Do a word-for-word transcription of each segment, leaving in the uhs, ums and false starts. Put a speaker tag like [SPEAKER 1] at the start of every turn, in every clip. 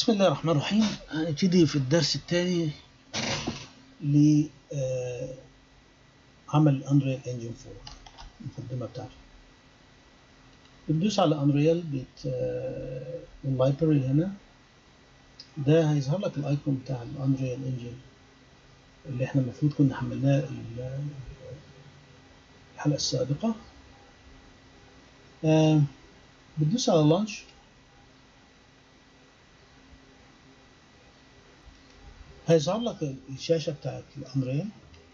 [SPEAKER 1] بسم الله الرحمن الرحيم. هنبتدي في الدرس الثاني لعمل Unreal Engine فور. المقدمة بتاعته بتدوس على Unreal بت اللايبرري هنا، ده هيظهر لك الايكون بتاع Unreal Engine اللي احنا المفروض كنا حملناه الحلقة السابقة. بتدوس على لانش، هيظهر لك الشاشة بتاعت الأنريل.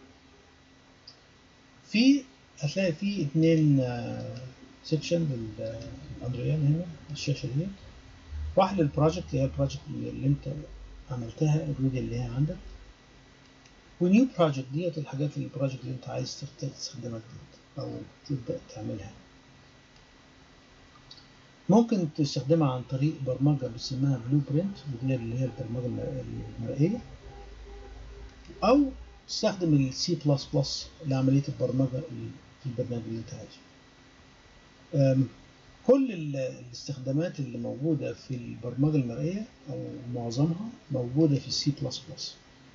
[SPEAKER 1] في هتلاقي فيه اتنين سيكشن للأنريل هنا الشاشة دي، واحد للبروجكت اللي هي البروجكت اللي انت عملتها اوريدي اللي هي عندك، ونيو بروجكت ديت الحاجات اللي البروجكت اللي انت عايز تستخدمها جديد او تبدأ تعملها. ممكن تستخدمها عن طريق برمجة باسمها بلو برنت، ودي اللي هي البرمجة المرئية، أو تستخدم السي بلس بلس لعملية البرمجة في البرنامج اللي انت عايزه. كل الاستخدامات اللي موجودة في البرمجة المرئية أو معظمها موجودة في السي بلس بلس.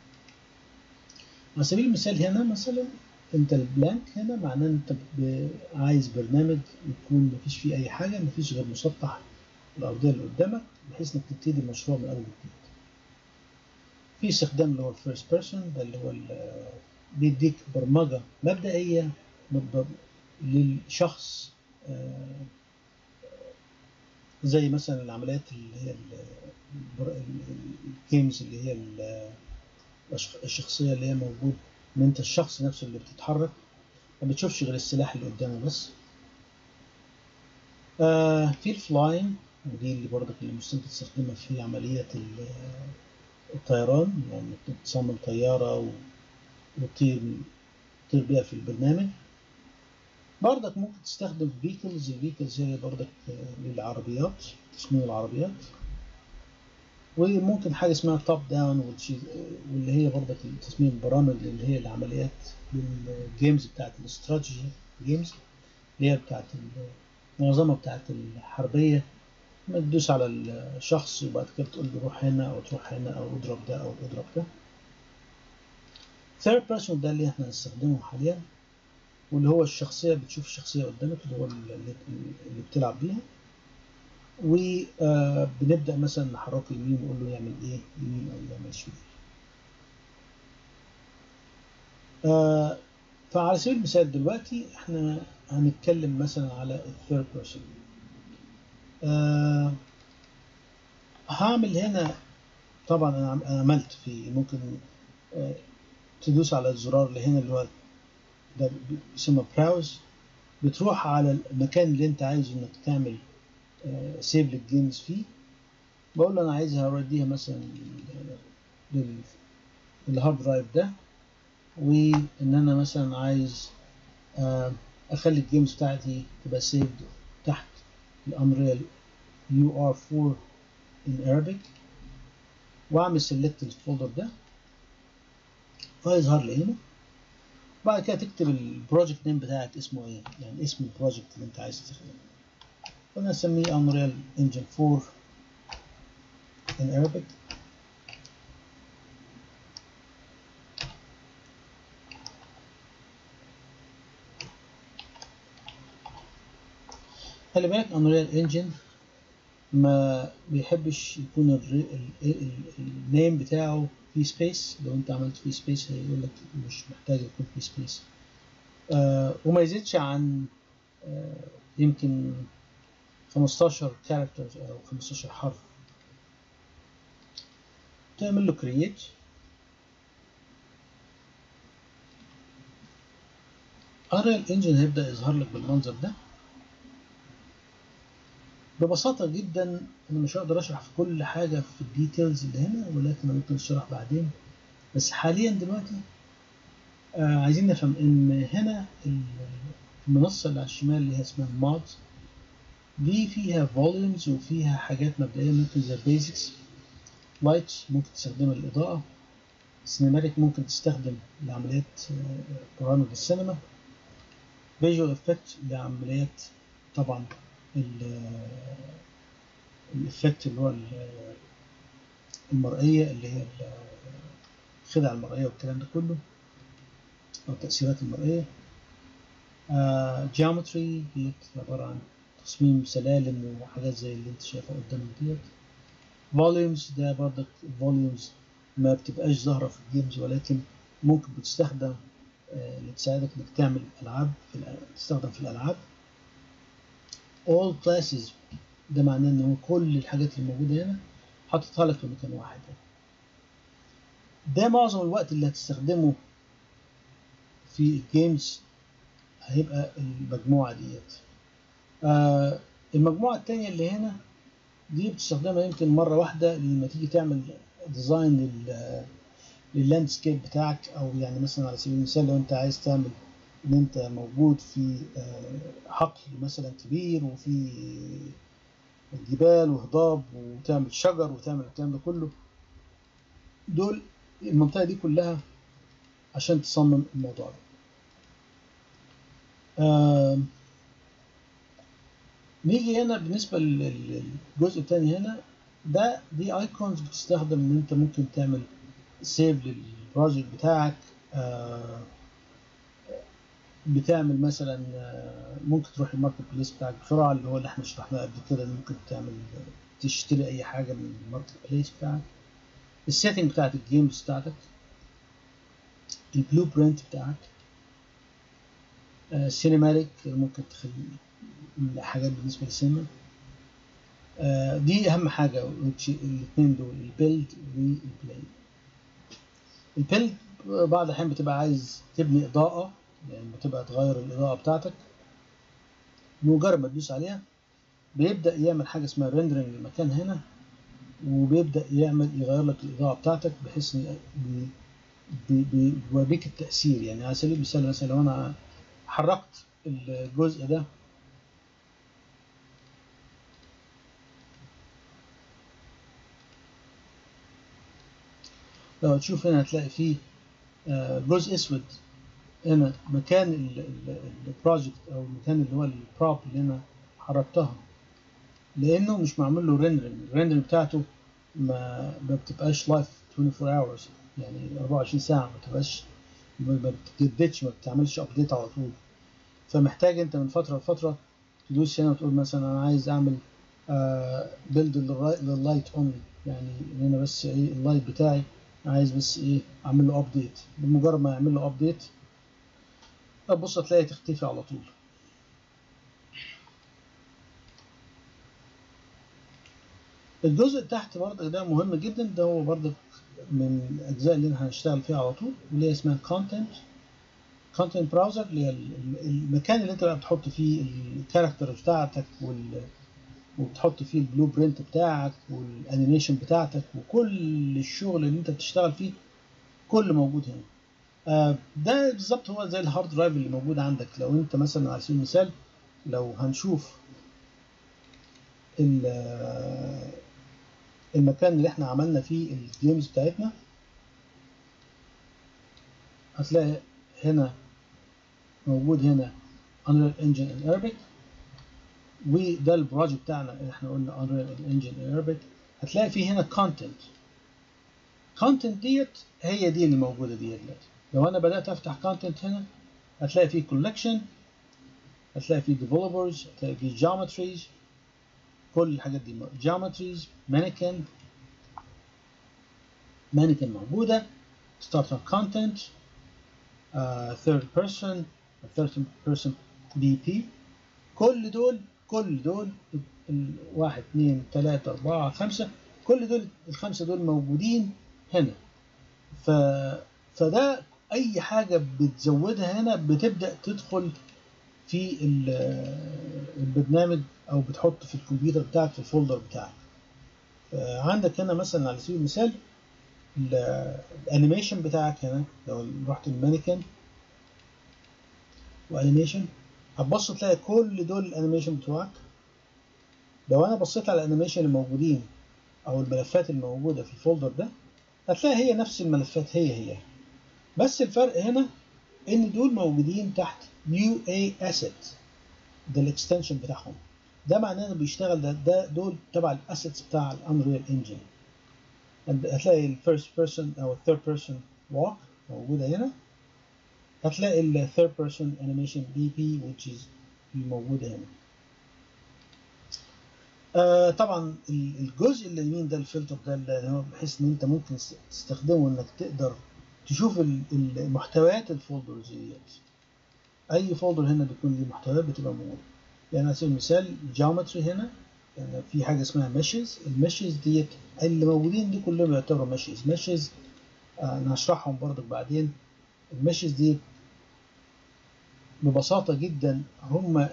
[SPEAKER 1] على سبيل المثال هنا مثلا انت البلانك هنا معناه انت عايز برنامج يكون مفيش فيه اي حاجة، مفيش غير مسطح الأرضية اللي قدامك بحيث انك تبتدي المشروع من أول وجديد. في استخدام اللي هو الفيرست بيرسون، ده اللي هو بيديك برمجة مبدئية للشخص، زي مثلا العمليات اللي هي الجيمز اللي هي الشخصية اللي هي موجود ان انت الشخص نفسه اللي بتتحرك، ما بتشوفش غير السلاح اللي قدامه بس. آه في الفلاين، ودي اللي برضك اللي ممكن تستخدمها في عملية الطيران، يعني تصمم طيارة وتطير تطير بيها في البرنامج. برضك ممكن تستخدم فيكلز، الفيكلز هي برضك للعربيات، تصميم العربيات. وممكن حاجة اسمها توب داون، واللي هي برضك تصميم البرامج اللي هي العمليات للجيمز بتاعت الاستراتيجي جيمز اللي هي بتاعت معظمها بتاعت الحربية. ما تدوس على الشخص وبعد كده تقول له روح هنا او تروح هنا او اضرب ده او اضرب ده. ثيرد بيرسون ده اللي احنا هنستخدمه حاليا، واللي هو الشخصية بتشوف الشخصية قدامك اللي هو اللي بتلعب بيها، وبنبدأ مثلا نحركه يمين ونقول له يعمل ايه يمين او يعمل شمال. آه فعلى سبيل المثال دلوقتي احنا هنتكلم مثلا على الثيرد بيرسون. آه هعمل هنا طبعا انا عملت في ممكن آه تدوس على الزرار اللي هنا اللي هو ده بيسمى براوز، بتروح على المكان اللي انت عايز انك تعمل آه سيف للجيمز فيه. بقول له انا عايزها اوديها مثلا للهارد درايف ده، وان انا مثلا عايز آه اخلي الجيمز بتاعتي تبقى سيفد تحت الانريل يو ار فور in Arabic، واعمل سيلكت الفولدر ده فيظهر لي هنا. بعد كده تكتب البروجكت نيم بتاعك اسمه ايه، يعني اسم البروجكت اللي انت عايز تستخدمه. فانا اسميه Unreal Engine فور in Arabic. خلي بالك Unreal Engine ما بيحبش يكون النيم بتاعه فيه سبيس. لو انت عملت فيه سبيس هيقول لك مش محتاج يكون فيه سبيس، آه وما يزيدش عن آه يمكن خمستاشر كاركترز او خمستاشر حرف. تعمل له كرييت، Unreal Engine هيبدأ يظهر لك بالمنظر ده. ببساطة جدا أنا مش هقدر أشرح في كل حاجة في الديتيلز اللي هنا، ولكن أنا ممكن أشرح بعدين. بس حاليا دلوقتي آه عايزين نفهم إن هنا المنصة اللي على الشمال اللي هي اسمها مود دي فيها فوليومز وفيها حاجات مبدئية ممكن زي بيزكس. لايت ممكن تستخدمها للإضاءة، سينماتيك ممكن تستخدم لعمليات آه برامج السينما، فيجوال افكت لعمليات طبعا الافكت اللي هو المرئيه اللي هي الخدع المرئيه والكلام ده كله، او التاثيرات المرئيه. جيومتري دي عباره عن تصميم سلالم وحاجات زي اللي انت شايفها قدامك ديت. فوليومز ده برضك فوليومز ما بتبقاش ظاهره في الجيمز، ولكن ممكن بتستخدم آه لتساعدك انك تعمل العاب في تستخدم في الالعاب. all classes ده معناه ان هو كل الحاجات اللي موجوده هنا حاططها لك في مكان واحد. ده معظم الوقت اللي هتستخدمه في الجيمز هيبقى المجموعه ديت. آه المجموعه الثانيه اللي هنا دي بتستخدمها يمكن مره واحده لما تيجي تعمل ديزاين لل لللاندسكيب بتاعك، او يعني مثلا على سبيل المثال لو انت عايز تعمل ان انت موجود في حقل مثلا كبير وفي جبال وهضاب وتعمل شجر وتعمل الكلام ده كله، دول المنطقه دي كلها عشان تصمم الموضوع ده. آه نيجي هنا بالنسبه للجزء الثاني هنا، ده دي ايكونز بتستخدم ان انت ممكن تعمل سيف للبروجكت بتاعك. آه بتعمل مثلا ممكن تروح الماركت بليس بتاعك بسرعه اللي هو اللي احنا شرحناه قبل كده، ممكن تعمل تشتري اي حاجه من الماركت بليس بتاعك. السيتنج بتاعت الجيمز بتاعتك، البلو برنت بتاعك، السينماتيك ممكن تخلي حاجات بالنسبه للسينما. آه دي اهم حاجه الاثنين دول، البيلد والبلاي. البيلد بعض الاحيان بتبقى عايز تبني اضاءه، يعني بتبقى تغير الاضاءه بتاعتك، مجرد ما تدوس عليها بيبدا يعمل حاجه اسمها ريندرنج للمكان هنا، وبيبدا يعمل يغير لك الاضاءه بتاعتك بحيث ان بيوريك التاثير. يعني على سبيل المثال مثلا لو انا حركت الجزء ده لو تشوف هنا هتلاقي فيه جزء اسود هنا مكان البروجكت او المكان اللي هو البروب اللي انا حركتها، لانه مش معمول له ريندرنج. الريندرنج بتاعته ما ما بتبقاش لايف اربعة وعشرين اورز، يعني اربعة وعشرين ساعه، ما بتبقاش ما بتجددش، ما بتعملش ابديت على طول. فمحتاج انت من فتره لفتره تدوس هنا وتقول مثلا انا عايز اعمل بيلد لللايت اونلي، يعني ان انا بس ايه اللايت بتاعي عايز بس ايه اعمل له ابديت. بمجرد ما اعمل له ابديت تبص تلاقي تختفي على طول. الجزء تحت برضه ده مهم جدا، ده هو برضه من الاجزاء اللي هنشتغل فيها على طول، اللي هي اسمها كونتنت كونتنت براوزر، اللي هي المكان اللي انت بقى بتحط فيه الكاركتر بتاعتك وال وبتحط فيه البلو برنت بتاعك والانيميشن بتاعتك وكل الشغل اللي انت بتشتغل فيه كله موجود هنا. آه ده بالظبط هو زي الهارد درايف اللي موجود عندك. لو انت مثلا على سبيل المثال لو هنشوف المكان اللي احنا عملنا فيه الجيمز بتاعتنا، هتلاقي هنا موجود هنا Unreal Engine in Arabic، وده البروجكت بتاعنا اللي احنا قلنا Unreal Engine in Arabic. هتلاقي فيه هنا content content ديت هي دي اللي موجوده ديت. لو انا بدات افتح content هنا هتلاقي فيه collection، هتلاقي فيه developers، هتلاقي فيه geometries، كل الحاجات دي geometries، mannequin mannequin موجوده، starter content، uh, third person third person بي بي، كل دول كل دول واحد اثنين ثلاثة أربعة خمسة، كل دول الخمسة دول موجودين هنا. ف فده أي حاجة بتزودها هنا بتبدأ تدخل في البرنامج أو بتحط في الكمبيوتر بتاعك في الفولدر بتاعك. عندك هنا مثلا على سبيل المثال الانيميشن بتاعك هنا، لو رحت المانيكن وانيميشن هتبص تلاقي كل دول الانيميشن بتوعك. لو انا بصيت على الانيميشن الموجودين او الملفات الموجوده في الفولدر ده هتلاقي هي نفس الملفات هي هي، بس الفرق هنا ان دول موجودين تحت يو اي asset، ده الاكستنشن بتاعهم، ده معناه انه بيشتغل ده, ده دول تبع الاسيتس بتاع الانريال انجن. هتلاقي ال first person أو ال third person walk موجودة هنا. هتلاقي ال third person animation بي بي which is موجودة هنا. آه طبعا الجزء اللي يمين ده الفلتر ده اللي هو بحيث ان انت ممكن تستخدمه انك تقدر تشوف المحتويات الفولدرز ديت. اي فولدر هنا بيكون ليه محتويات بتبقى موجوده. يعني على سبيل المثال جيومتري هنا يعني في حاجه اسمها ميشز. الميشز ديت اللي موجودين دي كلهم يعتبروا ميشز. ميشز آه انا هشرحهم برضك بعدين. الميشز دي ببساطه جدا هم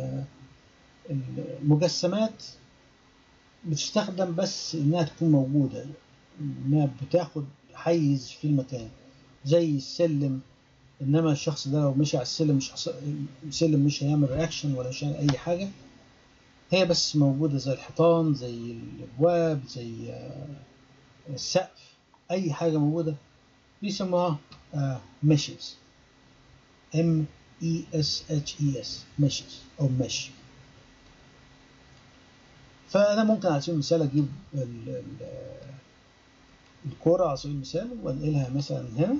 [SPEAKER 1] المجسمات بتستخدم بس انها تكون موجوده، انها بتاخد حيز في المكان زي السلم. انما الشخص ده لو مشي على السلم مش حص... السلم مش هيعمل رياكشن ولا مش هيعمل اي حاجه. هي بس موجوده زي الحيطان زي الابواب زي السقف. اي حاجه موجوده بيسموها ميشز. ام اي اس اتش اي اس ميشز او مش. فانا ممكن على سبيل المثال اجيب الكوره على سبيل المثال وانقلها مثلا هنا.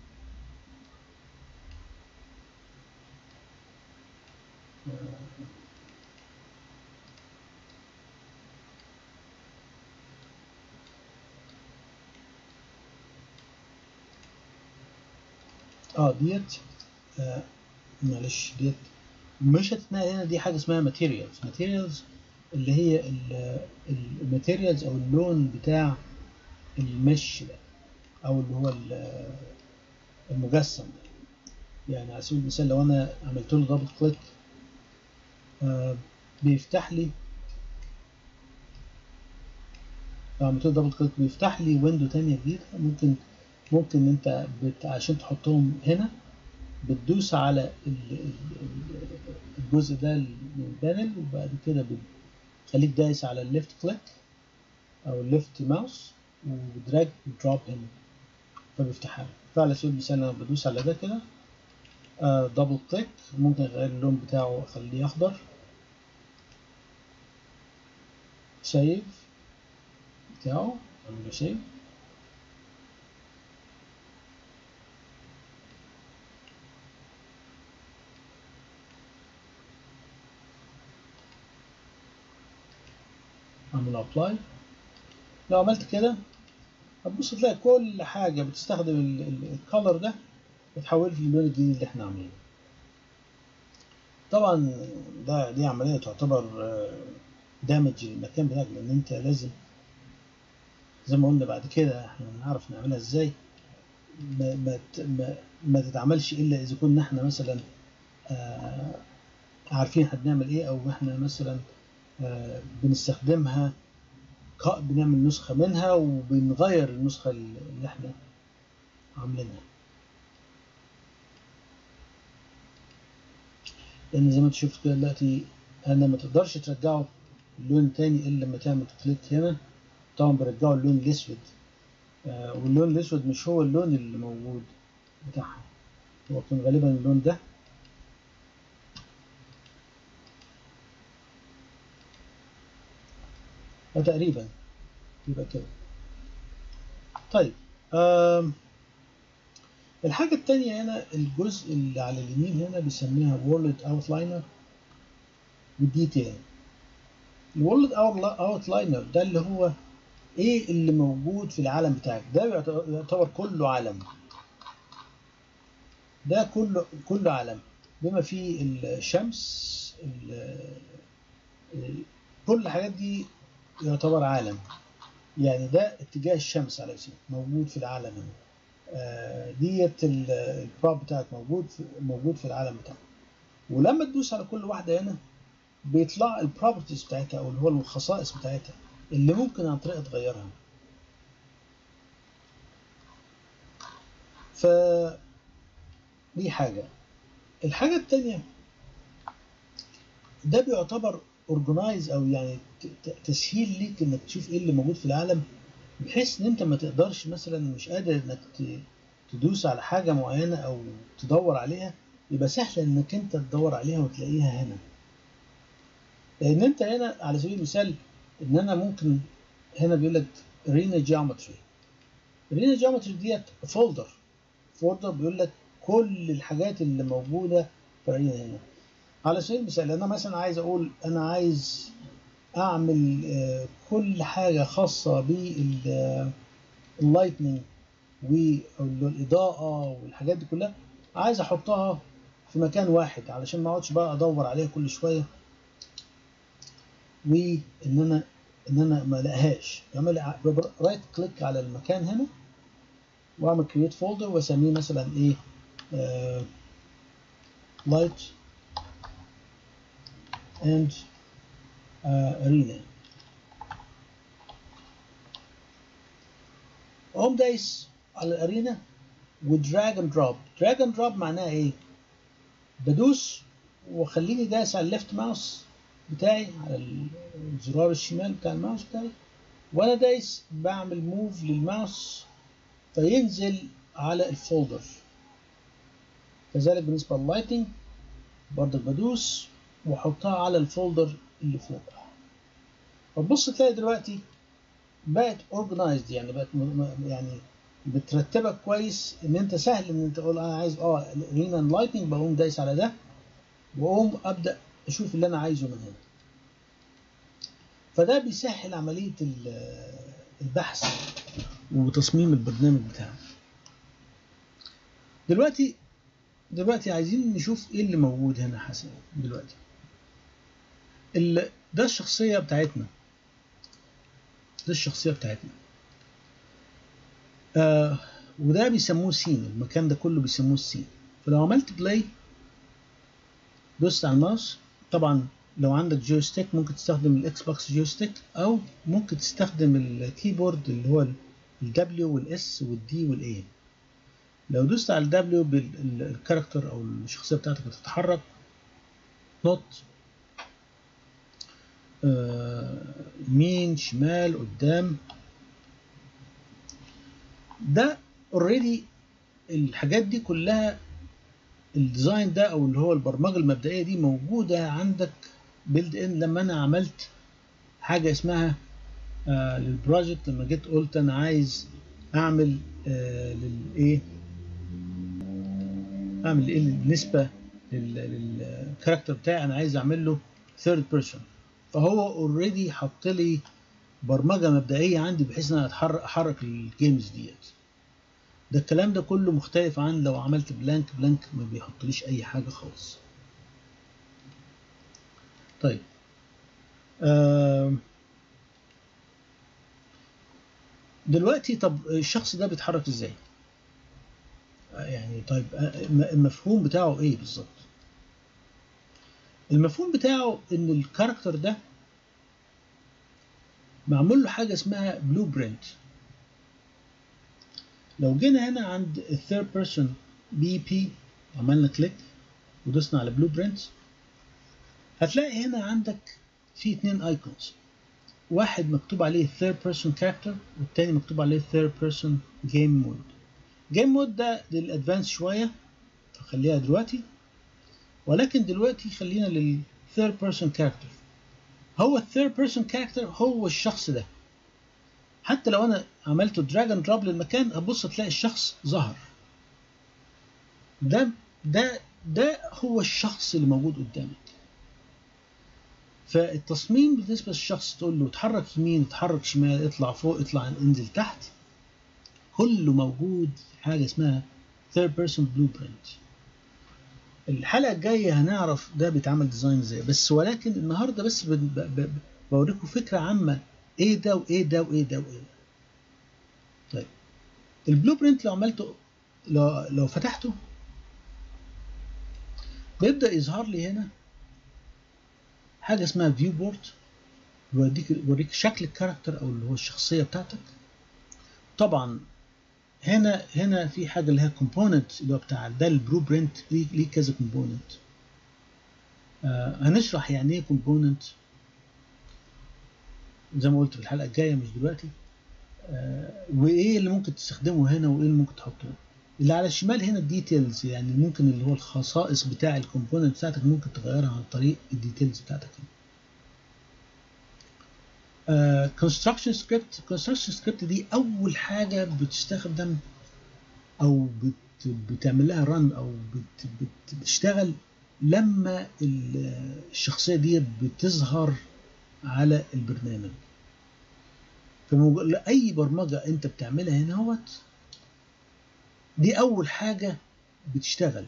[SPEAKER 1] اه ديت آه معلش ديت مش هتتنقل هنا. دي حاجه اسمها ماتيريالز. ماتيريالز اللي هي الماتيريالز او اللون بتاع المش ده او اللي هو المجسم ده. يعني على سبيل المثال لو انا عملت له دبل كليك آه بيفتح لي لو عملت له دبل كليك بيفتح لي ويندو تانية جديدة. ممكن ممكن انت بت... عشان تحطهم هنا بتدوس على الجزء ده من البانل وبعد كده بتخليك دايس على الليفت كليك او الليفت ماوس ودراج دروب هنا فبيفتحها. فعلى سبيل المثال انا بدوس على ده كده آه دبل كليك ممكن اغير اللون بتاعه اخليه اخضر. سيف بتاعه اعمل له سيف. اعمل ابلاي. لو عملت كده هتبص تلاقي كل حاجه بتستخدم الكالر ده بتحول في اللون الجديد اللي احنا عاملينه. طبعا ده دي عمليه تعتبر دامج للمكان بتاعك لان انت لازم زي ما قلنا بعد كده احنا هنعرف نعملها ازاي. ما, ما, ما, ما تتعملش الا اذا كنا احنا مثلا آه عارفين احنا بنعمل ايه او احنا مثلا آه بنستخدمها بنعمل نسخه منها وبنغير النسخه اللي احنا عاملينها. لان زي ما انت شفت كده دلوقتي انا ما تقدرش ترجعه اللون تاني الا لما تعمل كليك هنا. طبعا برجعه اللون الاسود آه واللون الاسود مش هو اللون اللي موجود بتاعها. هو كان غالبا اللون ده تقريبا يبقى كده. طيب آم الحاجة التانية هنا الجزء اللي على اليمين هنا بيسميها وورلد اوتلاينر وديتيل. الوورلد اوتلاينر ده اللي هو ايه اللي موجود في العالم بتاعك. ده يعتبر كله عالم. ده كله كله عالم بما فيه الشمس كل الحاجات دي يعتبر عالم. يعني ده اتجاه الشمس على اساس موجود في العالم هنا. آه ديت البروب بتاعك موجود في موجود في العالم بتاعك. ولما تدوس على كل واحده هنا بيطلع البروبرتيز بتاعتها او اللي هو الخصائص بتاعتها اللي ممكن عن طريقه تغيرها. ف دي حاجه. الحاجه الثانيه ده بيعتبر اورجنايز او يعني تسهيل ليك انك تشوف ايه اللي موجود في العالم بحيث ان انت ما تقدرش مثلا مش قادر انك تدوس على حاجه معينه او تدور عليها يبقى سهل انك انت تدور عليها وتلاقيها هنا. لان انت هنا على سبيل المثال ان انا ممكن هنا بيقول لك arena geometry. arena geometry ديت فولدر فولدر بيقول لك كل الحاجات اللي موجوده في arena هنا. على سبيل المثال انا مثلا عايز اقول انا عايز اعمل آه كل حاجه خاصه باللايتنينج والاضاءه والحاجات دي كلها، عايز احطها في مكان واحد علشان ما اقعدش بقى ادور عليها كل شويه وان انا ان انا ما الاقيهاش. اعمل رايت كليك على المكان هنا واعمل كرييت فولدر واسميه مثلا ايه آه لايت اند ارينا. اقوم دايس على الارينا ودراج اند دروب. دراج اند دروب معناها ايه؟ بدوس وخليني دايس على الليفت ماوس بتاعي على الزرار الشمال بتاع الماوس بتاعي، وانا دايس بعمل موف للماوس فينزل على الفولدر. كذلك بالنسبه لللايتنج برضك بدوس واحطها على الفولدر اللي فوق. فتبص تلاقي دلوقتي بقت اورجنايزد، يعني بقت يعني مترتبه كويس، ان انت سهل ان انت تقول انا عايز اه الارينا اند لايتنج، بقوم دايس على ده واقوم ابدا اشوف اللي انا عايزه من هنا. فده بيسهل عمليه البحث وتصميم البرنامج بتاعك. دلوقتي دلوقتي عايزين نشوف ايه اللي موجود هنا حسنا. دلوقتي ده الشخصيه بتاعتنا، ده الشخصيه بتاعتنا آه وده بيسموه سين، المكان ده كله بيسموه السين. فلو عملت بلاي دوست على الماوس، طبعا لو عندك جويستيك ممكن تستخدم الاكس بوكس جويستيك او ممكن تستخدم الكيبورد اللي هو الدبليو والاس والدي والاي. لو دوست على الدبليو بالكاركتر او الشخصيه بتاعتك بتتحرك نوت يمين شمال قدام. ده اوريدي الحاجات دي كلها الديزاين ده او اللي هو البرمجه المبدئيه دي موجوده عندك بيلد ان. لما انا عملت حاجه اسمها آه للبروجكت، لما جيت قلت انا عايز اعمل آه للايه اعمل ايه بالنسبه للكاركتر بتاعي، انا عايز اعمل له ثيرد بيرسون، فهو اوريدي حط لي برمجه مبدئيه عندي بحيث ان انا اتحرك احرك الجيمز ديت. ده الكلام ده كله مختلف عن لو عملت بلانك. بلانك ما بيحطليش اي حاجه خالص. طيب آه دلوقتي طب الشخص ده بيتحرك ازاي؟ يعني طيب المفهوم بتاعه ايه بالظبط؟ المفهوم بتاعه ان الكاركتر ده معمول له حاجه اسمها بلو برنت. لو جينا هنا عند الثيرد بيرسون بي بي عملنا كليك ودوسنا على بلو برنت، هتلاقي هنا عندك في اتنين ايكونز، واحد مكتوب عليه third person character والتاني مكتوب عليه third person game mode. game mode ده للادفانس شويه فخليها دلوقتي، ولكن دلوقتي خلينا لل third person character. هو ال third person character هو الشخص ده، حتى لو انا عملته drag and drop للمكان ابص تلاقي الشخص ظهر. ده ده ده هو الشخص اللي موجود قدامك. فالتصميم بالنسبه للشخص تقول له اتحرك يمين اتحرك شمال اطلع فوق اطلع انزل تحت، كله موجود في حاجه اسمها third person blueprint. الحلقه الجايه هنعرف ده بيتعمل ديزاين ازاي، بس ولكن النهارده بس بوريكم فكره عامه ايه ده وايه ده وايه ده وايه ده. طيب البلو برنت لو عملته لو لو فتحته بيبدا يظهر لي هنا حاجه اسمها فيو بورد، بيوريك بيوريك شكل الكاركتر او اللي هو الشخصيه بتاعتك. طبعا هنا هنا في حاجه اللي هي كومبوننت اللي هو بتاع ده البلو برنت ليه ليه كذا كومبوننت. آه هنشرح يعني ايه كومبوننت زي ما قلت في الحلقه الجايه مش دلوقتي. آه وايه اللي ممكن تستخدمه هنا وايه اللي ممكن تحطه. اللي على الشمال هنا الديتيلز، يعني ممكن اللي هو الخصائص بتاع الكومبوننت بتاعتك ممكن تغيرها عن طريق الديتيلز بتاعتك هنا. كونستراكشن سكريبت. كونستراكشن سكريبت دي اول حاجه بتستخدم او بت بتعمل لها رن او بت بت بتشتغل لما الشخصيه دي بتظهر على البرنامج. فاي برمجه انت بتعملها هنا اهوت دي اول حاجه بتشتغل.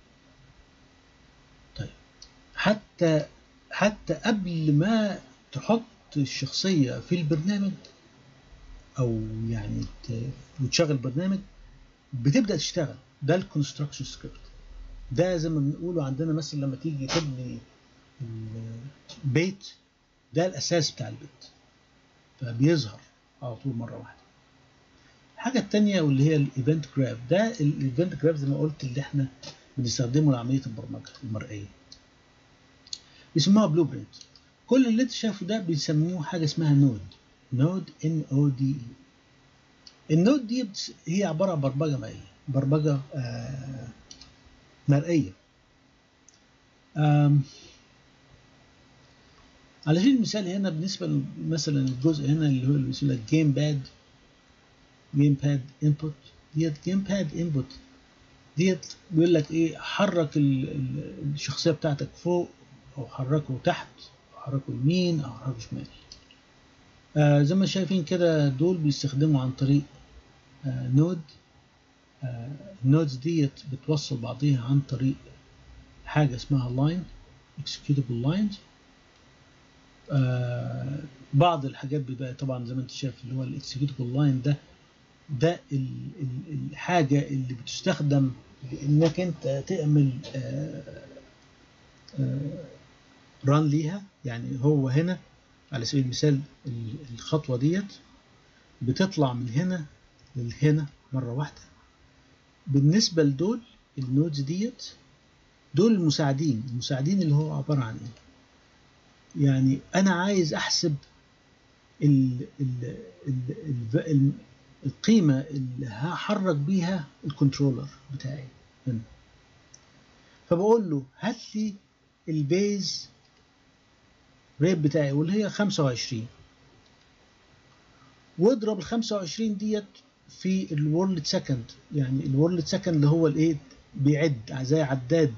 [SPEAKER 1] طيب حتى حتى قبل ما تحط الشخصيه في البرنامج او يعني وتشغل برنامج بتبدا تشتغل. ده الكونستراكشن سكريبت. ده زي ما بنقوله عندنا مثلا لما تيجي تبني البيت، ده الاساس بتاع البيت، فبيظهر على طول مره واحده. الحاجه الثانيه واللي هي الايفنت جراف. ده الايفنت جراف زي ما قلت اللي احنا بنستخدمه لعمليه البرمجه المرئيه، بيسموها بلو برنت. كل اللي انت شايفه ده بيسموه حاجه اسمها نود. نود ان او دي. النود دي هي عباره عن برمجه مرئيه، برمجه آه مرئيه. على سبيل المثال هنا بالنسبه مثلا الجزء هنا اللي هو اللي بيسمى لك جيم باد جيم باد انبوت. ديت جيم باد انبوت ديت بيقول لك ايه، حرك الشخصيه بتاعتك فوق او حركه تحت او حركه يمين او حركه شمال. آه زي ما شايفين كده دول بيستخدموا عن طريق آه نود. آه النودز ديت بتوصل بعضيها عن طريق حاجه اسمها لاين، executable lines. آه بعض الحاجات بيبقى طبعا زي ما انت شايف اللي هو الاكسكيوتبل لاين ده ده ال ال الحاجه اللي بتستخدم انك انت تعمل آه آه ران ليها. يعني هو هنا على سبيل المثال الخطوه ديت بتطلع من هنا لهنا مره واحده. بالنسبه لدول النودز ديت دول المساعدين. المساعدين اللي هو عباره عن ايه؟ يعني انا عايز احسب ال ال ال ال القيمه اللي هحرك بيها الكنترولر بتاعي هنا. فبقول له هات لي البيز ريت بتاعي واللي هي خمسة وعشرين، واضرب ال خمسة وعشرين ديت في الورلد سكند. يعني الورلد سكند اللي هو الايه بيعد زي عداد،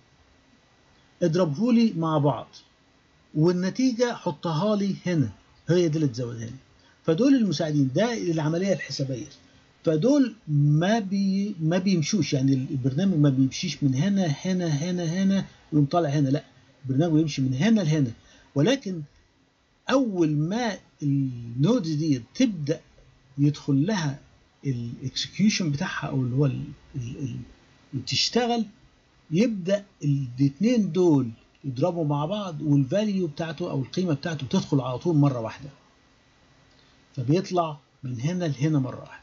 [SPEAKER 1] اضربه لي مع بعض والنتيجه حطها لي هنا، هي دي اللي تزودها لي. فدول المساعدين، ده العمليه الحسابيه. فدول ما بي ما بيمشوش، يعني البرنامج ما بيمشيش من هنا هنا هنا هنا ويقوم طالع هنا، لا البرنامج بيمشي من هنا لهنا. ولكن اول ما النودز دي تبدا يدخل لها الاكسكيوشن بتاعها او اللي هو اللي تشتغل، يبدا الاثنين دول يضربوا مع بعض والفاليو بتاعته او القيمه بتاعته بتدخل على طول مره واحده، فبيطلع من هنا لهنا مره واحده.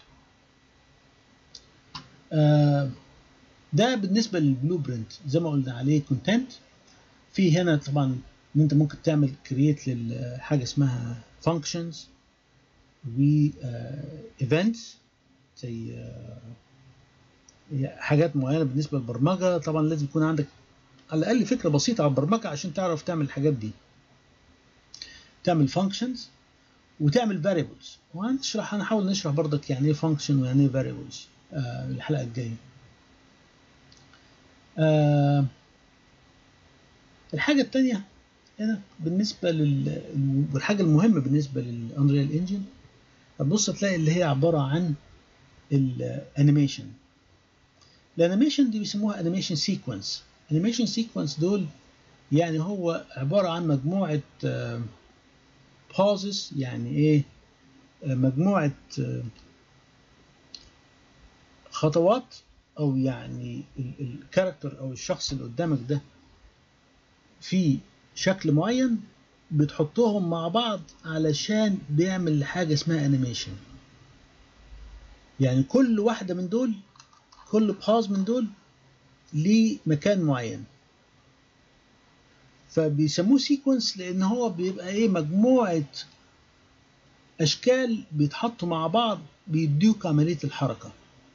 [SPEAKER 1] آه ده بالنسبه للبلو برنت. زي ما قلنا عليه كونتنت. في هنا طبعا ان انت ممكن تعمل كرييت لحاجه اسمها فانكشنز و ايفنتس، زي آه حاجات معينه بالنسبه للبرمجه. طبعا لازم يكون عندك على الاقل فكره بسيطه عن البرمجه عشان تعرف تعمل الحاجات دي. تعمل فانكشنز وتعمل فاريبلز، وهنشرح هنحاول نشرح برضك يعني ايه فانكشن ويعني ايه فاريبلز آه الحلقه الجايه. آه الحاجه الثانيه هنا بالنسبه لل والحاجه المهمه بالنسبه للانريال انجن، هتبص تلاقي اللي هي عباره عن الانيميشن. الانيميشن دي بيسموها انيميشن سيكونس. انيميشن سيكونس دول يعني هو عباره عن مجموعه بوزز، يعني ايه مجموعه خطوات، او يعني الكاركتر او الشخص اللي قدامك ده في شكل معين بتحطهم مع بعض علشان بيعمل حاجه اسمها انيميشن. يعني كل واحده من دول، كل باز من دول ليه مكان معين، فبيسموه سيكونس لان هو بيبقى ايه مجموعه اشكال بيتحطوا مع بعض بيديوك عمليه الحركه.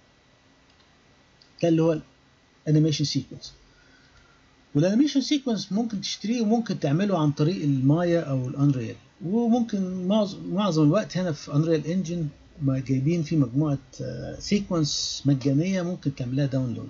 [SPEAKER 1] ده اللي هو الانيميشن سيكونس. والانيميشن سيكونس ممكن تشتريه وممكن تعمله عن طريق المايا او الانريال. وممكن معظم معظم الوقت هنا في انريال انجن ما جايبين فيه مجموعه سيكونس مجانيه ممكن تعملها داونلود.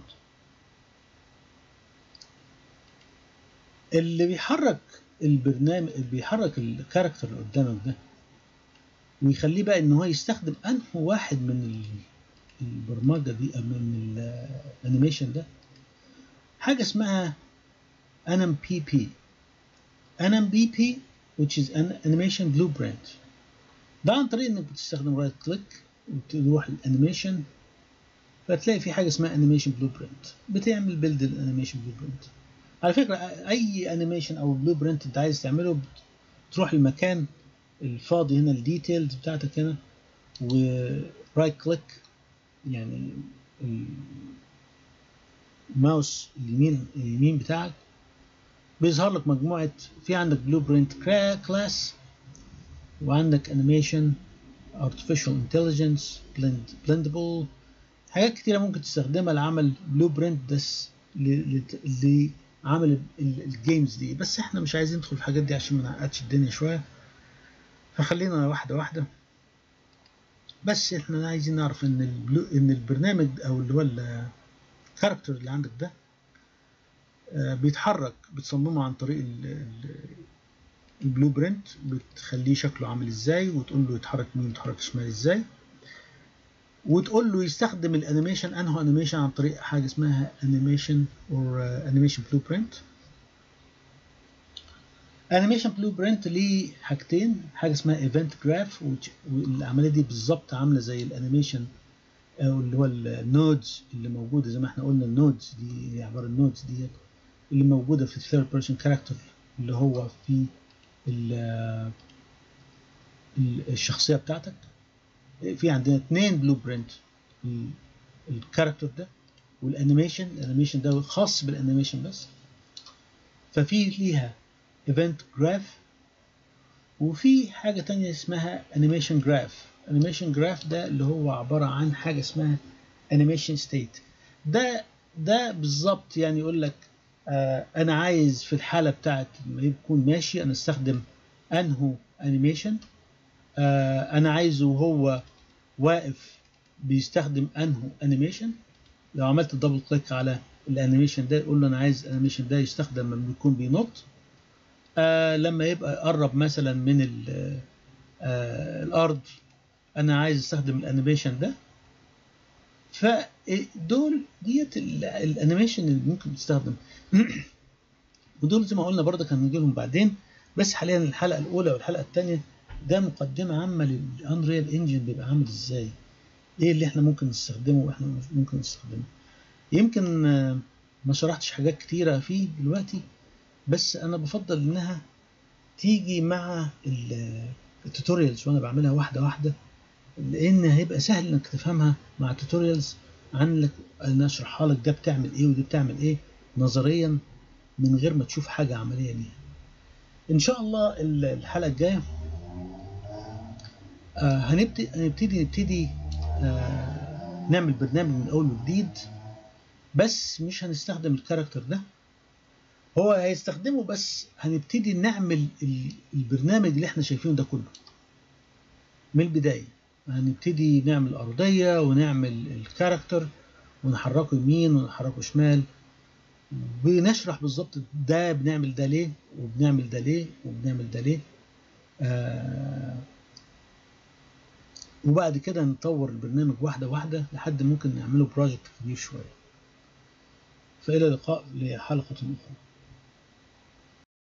[SPEAKER 1] اللي بيحرك البرنامج اللي بيحرك الكاركتر اللي قدامك ده ويخليه بقى ان هو يستخدم انه واحد من البرمجه دي من الانيميشن ده حاجه اسمها ان ام بي بي ان ام بي بي which is an animation blueprint. ده عن طريق انك بتستخدم رايت كليك وتروح الانيميشن فتلاقي في حاجه اسمها انيميشن بلوبرنت بتعمل بيلد الانيميشن بلوبرنت. على فكره اي انيميشن او بلوبرنت انت عايز تعمله تروح المكان الفاضي هنا الديتيلز بتاعتك هنا ورايت كليك يعني الماوس اليمين اليمين بتاعك بيظهر لك مجموعه في عندك بلوبرنت كلاس وعندك انيميشن artificial intelligence blend blendable حاجات كتيره ممكن تستخدمها لعمل بلوبرنت بس لعمل الجيمز دي. بس احنا مش عايزين ندخل في الحاجات دي عشان ما نعقدش الدنيا شويه فخلينا واحده واحده. بس احنا عايزين نعرف ان البلو ان البرنامج او اللي هو الكاركتر اللي عندك ده بيتحرك بتصممه عن طريق البلو برنت بتخليه شكله عامل ازاي وتقول له يتحرك يمين يتحرك شمال ازاي وتقول له يستخدم الانيميشن انه انيميشن عن طريق حاجه اسمها انيميشن اور انيميشن بلو برنت. انيميشن بلو برنت ليه حاجتين حاجه اسمها ايفنت جراف والعمليه دي بالظبط عامله زي الانيميشن او اللي هو النودز اللي موجوده زي ما احنا قلنا النودز دي عباره النودز دي اللي موجوده في الثيرد بيرسون كاركتر اللي هو في الشخصيه بتاعتك. في عندنا اثنين بلو برنت الكاركتر ده والانيميشن الانيميشن ده خاص بالانيميشن بس ففي ليها ايفنت جراف وفي حاجه تانية اسمها انيميشن جراف. انيميشن جراف ده اللي هو عباره عن حاجه اسمها انيميشن ستيت. ده ده بالظبط يعني يقول لك آه انا عايز في الحاله بتاعت ما يكون ماشي انا استخدم انهو انيميشن آه انا عايزه وهو واقف بيستخدم انهو انيميشن. لو عملت دبل كليك على الانيميشن ده يقول له انا عايز الانيميشن ده يستخدم لما يكون بينط آه لما يبقى قرب مثلا من آه الارض انا عايز استخدم الانيميشن ده. فدول ديت الانيميشن اللي ممكن تستخدم ودول زي ما قلنا برضه هنجي لهم بعدين. بس حاليا الحلقه الاولى والحلقه الثانيه ده مقدمه عامه للانريال انجن بيبقى عامل ازاي ايه اللي احنا ممكن نستخدمه واحنا ممكن نستخدمه. يمكن ما شرحتش حاجات كتيره فيه دلوقتي بس انا بفضل انها تيجي مع التوتوريالز وانا بعملها واحده واحده لان هيبقى سهل انك تفهمها مع التوتوريالز عن لك انا اشرحها لك ده بتعمل ايه ودي بتعمل ايه نظريا من غير ما تشوف حاجه عمليه ليها. ان شاء الله الحلقه الجايه آه هنبتدي هنبتدي نبتدي آه نعمل برنامج من اول وجديد بس مش هنستخدم الكاركتر ده هو هيستخدمه بس هنبتدي نعمل البرنامج اللي احنا شايفينه ده كله من البدايه. هنبتدي نعمل ارضيه ونعمل الكاركتر ونحركه يمين ونحركه شمال ونشرح بالظبط ده بنعمل ده ليه وبنعمل ده ليه وبنعمل ده ليه آه وبعد كده نطور البرنامج واحده واحده لحد ممكن نعمله بروجكت كبير شويه. فإلى اللقاء لحلقة أخرى.